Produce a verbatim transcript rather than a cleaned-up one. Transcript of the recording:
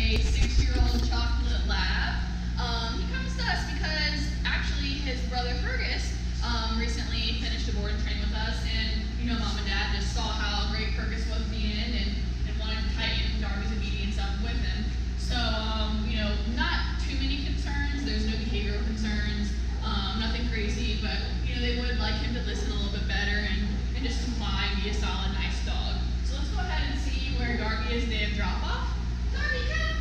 a six-year-old chocolate lab. Um, he comes to us because actually his brother Fergus um, recently finished a board and train with us, and you know, Mom and Dad just saw how great Fergus was being and, and wanted to tighten Darby's obedience up with him. So, um, you know, not too many concerns. There's no behavioral concerns, um, nothing crazy, but you know, they would like him to listen a little bit better and, and just comply and be a solid, nice dog. So let's go ahead and see where Darby is day of drop-off. Darby, come!